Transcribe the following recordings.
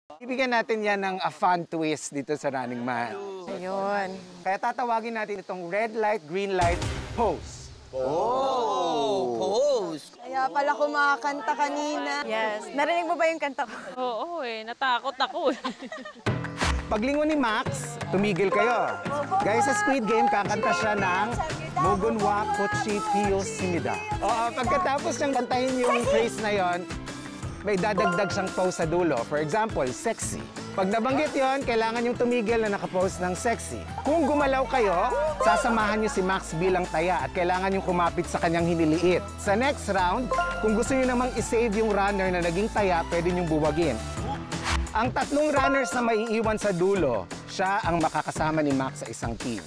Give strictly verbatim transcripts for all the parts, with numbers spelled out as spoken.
Ibigyan natin yan ng a fun twist dito sa Running Man. Ayun. Kaya tatawagin natin itong red light, green light, pose. Oh, pose. Kaya pala kumakanta kanina. Yes. Narinig mo ba yung kanta ko? Oo eh, natakot ako eh. Paglingon ni Max, tumigil kayo. Guys, sa Squid Game, kakanta siya ng Mogonwa Kochi Piyo Simida. Oo, pagkatapos niyang kantahin yung phrase na yon, may dadagdag siyang pose sa dulo. For example, sexy. Pag nabanggit yon, kailangan yung tumigil na nakapose ng sexy. Kung gumalaw kayo, sasamahan niyo si Max bilang taya at kailangan yung kumapit sa kanyang hiniliit. Sa next round, kung gusto niyo namang isave yung runner na naging taya, pwede niyong buwagin. Ang tatlong runners na maiiwan sa dulo, siya ang makakasama ni Max sa isang team.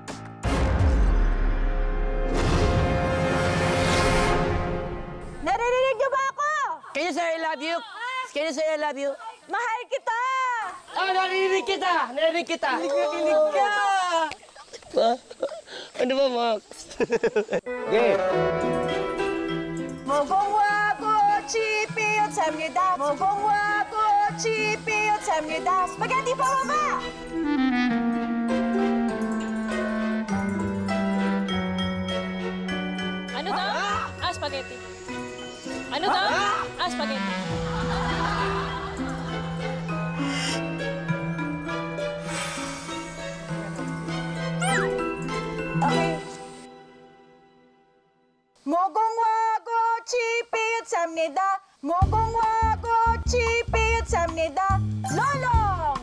Naririnig niyo ba ako? Can you say I love you? Can you say I love you? Mahal kita! Ah, narinig kita! Narinig kita! Kilig ka! Ano ba, Max? Game! 무궁화 꽃이 피었습니다. 무궁화 꽃이 피었습니다. 스파게티 파마마! Ano daw? Ah, spaghetti. Ano daw? Ah, spaghetti. Okay. 무궁화 꽃이 피었습니다. 무궁화 꽃이 피었습니다. Lolong!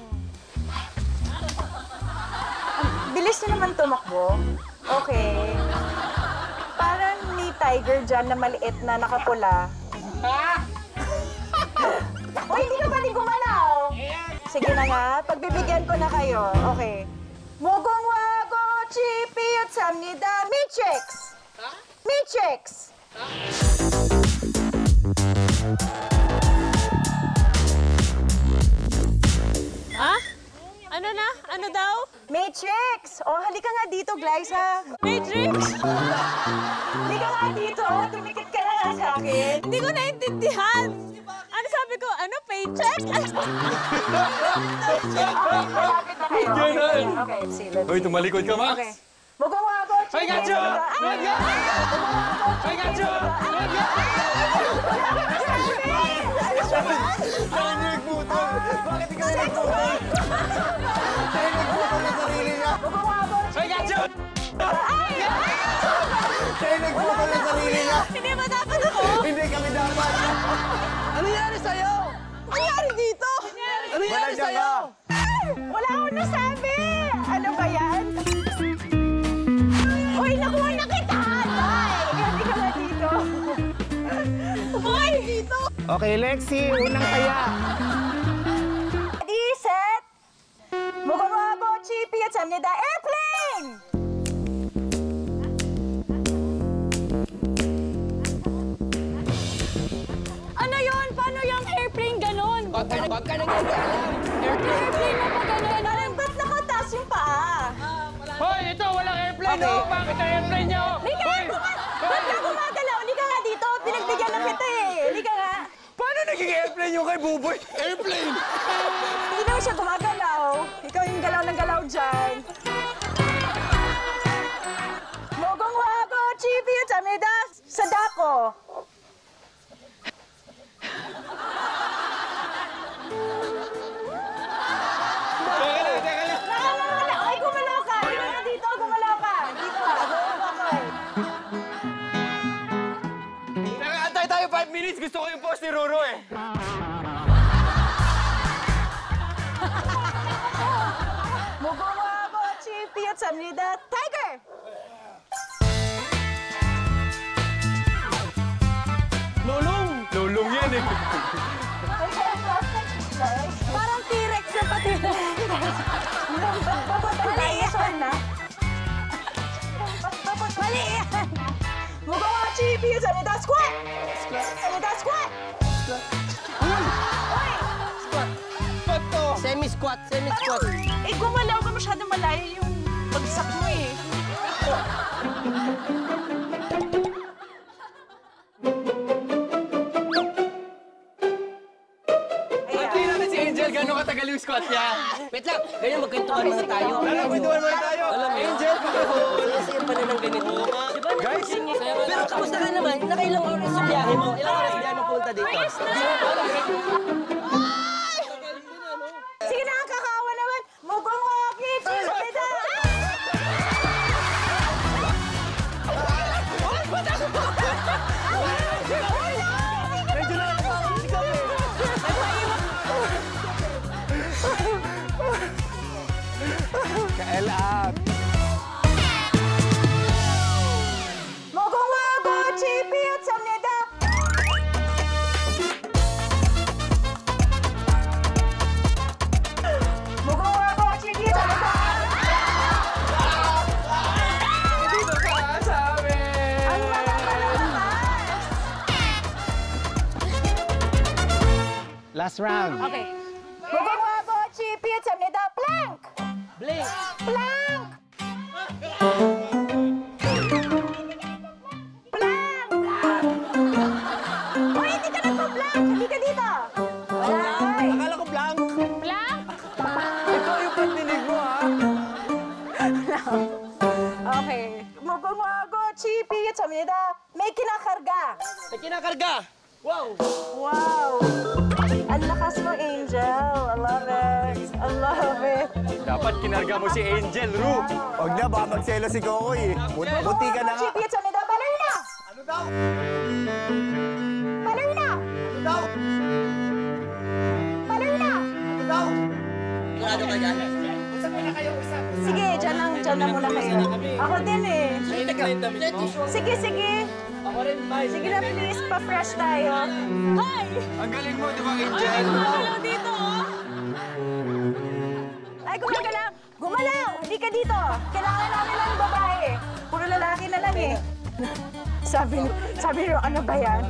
Ang bilis niyo naman tumakbo. Okay. Parang ni Tiger dyan na maliit na nakapula. O, hindi ka pati gumalaw. Sige na nga, pagbibigyan ko na kayo. Okay. 무궁화 꽃이 피었습니다. Matrix! Matrix! Ah? Ano na? Ano daw? Matrix! Oh, halika nga dito, Glyza. Matrix? Halika nga dito. Oh, tumikit ka na nga sa akin. Hindi ko naintindihan. Ano sabi ko? Ano? Paycheck? Malapit na kayo. Okay, okay, okay. See, let's Hoy, tumalikod ka, Max. Okay. Mugunga ako. Hoy, Gacho! Hoy, Gacho! Tay nagputol! Bakit ikaw nagputol? Tay nagputol ng sarili niya! Mugunga ako. Hoy, Gacho! Tay nagputol ng sarili niya! Hindi ba dapat ako? Hindi kami dapat! Ano nangyari sa'yo? Ano nangyari dito? Ano nangyari sa'yo? Wala akong nasabi! Ano ba yan? Uy, nakuha na kita! Tay! Hindi ka ba dito? Uy! Dito! Okay, Lexi, unang taya. Ready, set! 무궁화 꽃이 피었습니다. Airplane! Ano yun? Paano yung airplane ganon? Wag ka na, wag ka na nag-alam. Airplane na pa ganon? Parang ba't nakataas yung paa? Hoy, ito, walang airplane, Okay. oh! Bakit ang airplane niyo? Lika nga! Ba't ka gumagalaw? Lika nga dito! Pinagbigyan na kita eh! Lika nga! Paano naging airplane yung kay Buboy? Airplane! Hindi naman siya gumagalaw. Ikaw yung galaw ng galaw dyan. 무궁화 꽃이 피었습니다. Sa dako. Teka lang, teka lang. Nakakala! Ay, gumalaw ka! Lika nga dito! Gumalaw ka! Dito ka! Okay. Nakaantay tayo five minutes. Gusto ko yung post ni Roro eh. 무궁화 꽃이 피었습니다. Tiger! Lulong! Lulong yan eh. Parang T-Rex na pati. Mali yan! Mali yan! 무궁화 꽃이 피었습니다. Squat! Squat! Squat! Uy! Pato! Semi-squat, semi-squat. Eh, gumalaw ka masyado malayo yung bagsak mo eh. Hindi natin si Angel ganon. Gano'ng katagal yung squat niya? Wait lang, ganyan magkwentuhan muna tayo. Alam, kwentuhan muna tayo. Alam mo, Angel, Saya pala ng ganito. Di ba? Guys! Pero kamusta ka naman? Nakailang oras yung biyahe mo? Ilang oras biyahe mo punta dito? Sige na, kakaawa naman. Mukhang wakit. Samnida. medyo na nakakawang si Kape. Kael up. Mukhang wakit. Chipiyot. Samnida. Mukhang wakit. Chipiyot. Samnida. Dito ka sa amin. Ang mga malakas. Last round. Okay. Mukhang wakit. Chipiyot. Samnida. Plank. Blake! Plank. Plank. Hoy, hindi ka nagpa-plank. Hindi ka dito. Wala. Akala ko blank. Blank. Ito yung pandinig mo, ha? Okay. Mukhang wakit. Chipiyot. Samnida. May kinakarga. May kinakarga! Wow! Wow! Ang lakas mo, Angel. I love it. I love it. Dapat kinarga mo si Angel, Ru. Huwag na, baka magselo si Kokoy. Buti ka na nga. Chipiyot sa nida. Balerina! Ano daw? Balerina! Ano daw? Balerina! Ano daw? Sigurado ka dyan? Usap mo na kayo, usap. Sige, dyan lang. Dyan na muna kayo. Ako din eh. Ay, teka. Sige, sige. Ako rin, Mike. Sige na, please. Pa-fresh tayo. Hi! Ang galing mo, di ba, Ay, Angel? gumalaw dito, oh. Ay, gumagalaw. Gumalaw! Hindi ka dito. Kailangan namin ng babae. Puro lalaki na lang eh. Sabi, sabi nyo, ano ba yan?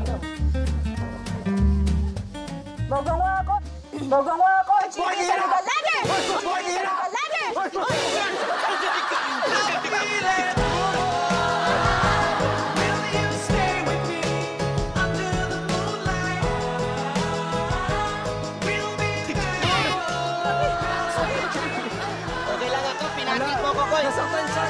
Bogang wako. Bogang wako. Chiki sa nida. Lagi! Chiki sa nida. Lagi! Okay lang ako, pinakit mo ko ko. Nasaktan siya.